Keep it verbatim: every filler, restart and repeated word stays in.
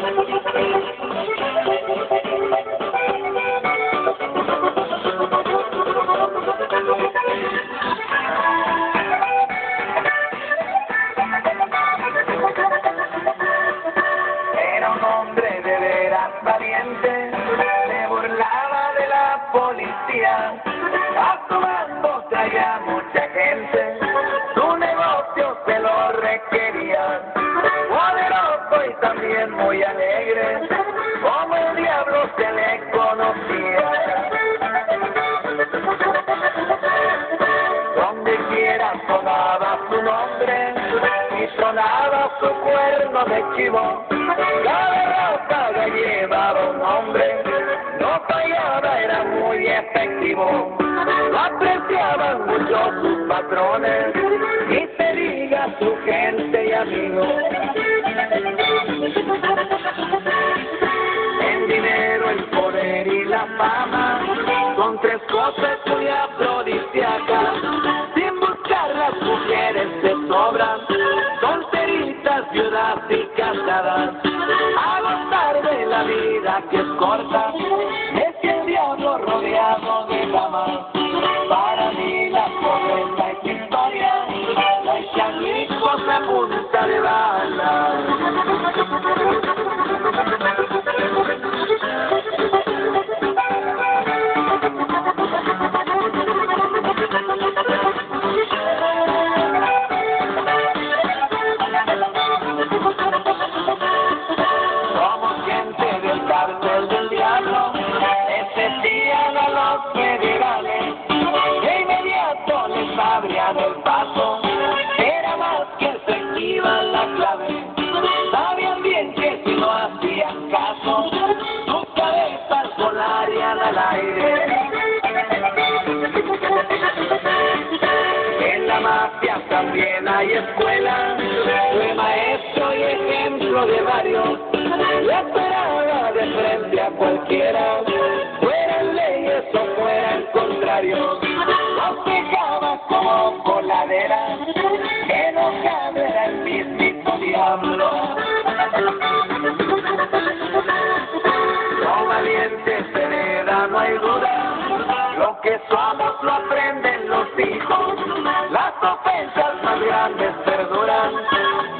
Era un hombre de veras valiente, se burlaba de la policía, a su mando traía mucha gente, su negocio se lo requería, poderoso y también muy alegre, como el diablo se le conocía. Donde quiera sonaba su nombre y sonaba su cuerno de chivo, cada ráfaga llevaba un nombre, no fallaba, era muy efectivo, lo apreciaban mucho sus patrones y se diga su gente y amigos. El dinero, el poder y la fama son tres cosas muy afrodisíacas, sin buscar las mujeres se sobran, solteritas, viudas y casadas, a gozar de la vida que es corta, es que el diablo rodeado de damas. Para mí la pobreza es historia, la echan hijos a punta de bala. Somos gente del cártel del diablo, exceptían a los federales, de inmediato les abrían el paso, era más que efectiva la clave, sabían bien que si no hacían caso, sus cabezas volarían al aire. En la mafia también hay escuela, fue maestro y ejemplo de varios, le esperaba de frente a cualquiera, fueran leyes o fueran contrarios, los dejaba como coladera, enojado era el mismito diablo. Lo valiente se hereda, no hay duda, lo que somos lo aprenden los hijos, las ofensas más grandes perduran,